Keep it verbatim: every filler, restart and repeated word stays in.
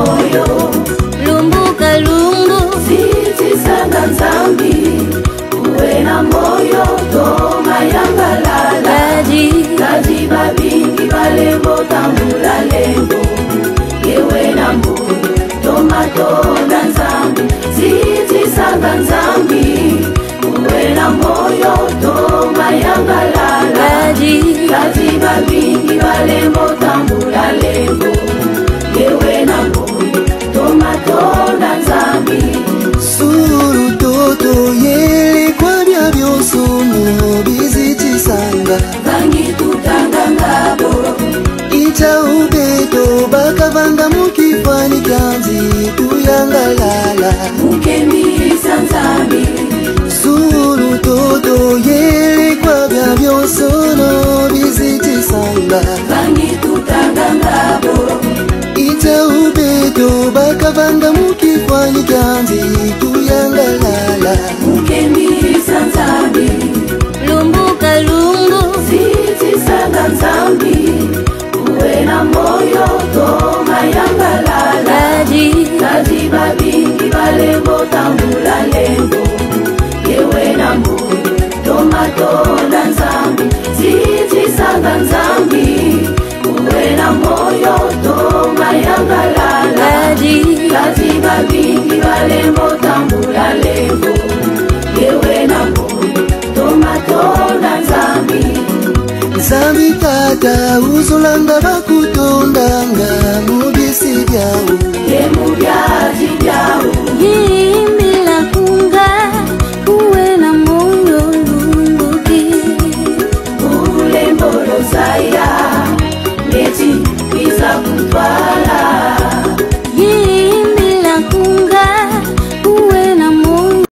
moyo lumbuka lungu Siti sanga nzambi uwe na moyo toma yangalala Kaji Kaji babingi balembo tambula lembo Yewe na moyo toma tonda nzambi Siti sanga nzambi uwe na moyo toma yangalala Kaji Kaji babingi balembo tambula lembo Yewe na moyo toma tonda nzambi Suru toto yele kwa bya byosono bizitisanga Bangi tutanga ngabo Icha ubeto bakavanga mukifani kanzi tuyangalala Mukemi sanzambi Suru toto yele kwa bya byosono bizitisanga Bangi tutanga ngabo Icha ubeto bakavanga mukifani kanzi tuyangalala Mukemi sanzambi lumbuka lungu Siti sanga nzambi uwe na moyo toma yangalala Kaji Kaji babingi balembo tambula lembo Yewe na moyo toma tonda nzambi Siti sanga nzambi uwe na moyo toma yangalala Kaji Kaji babingi balembo tambula lembo Yewe na moyo toma tonda nzambi Nzambi tata uzulanga baku